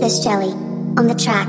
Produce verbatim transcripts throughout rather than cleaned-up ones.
this Jelly on the track?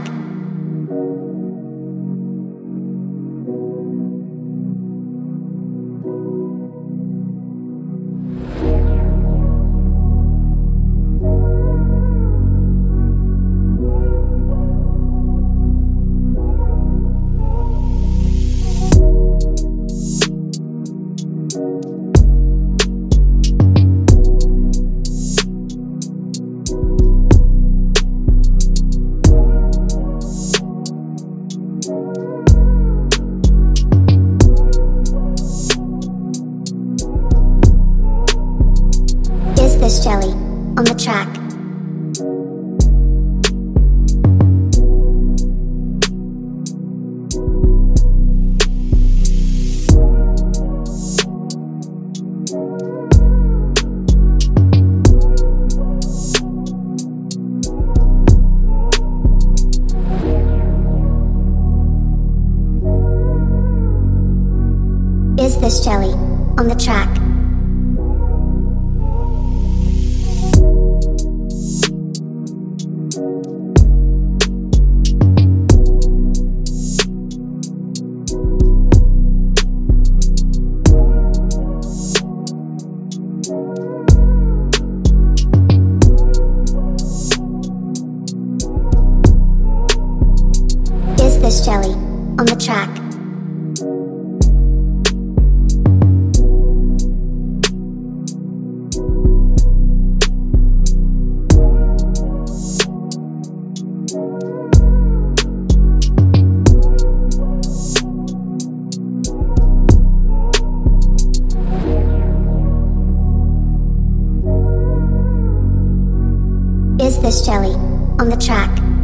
Is this Jelly on the track? Is this Jelly on the track? Is this Jelly on the track? Is this Jelly on the track?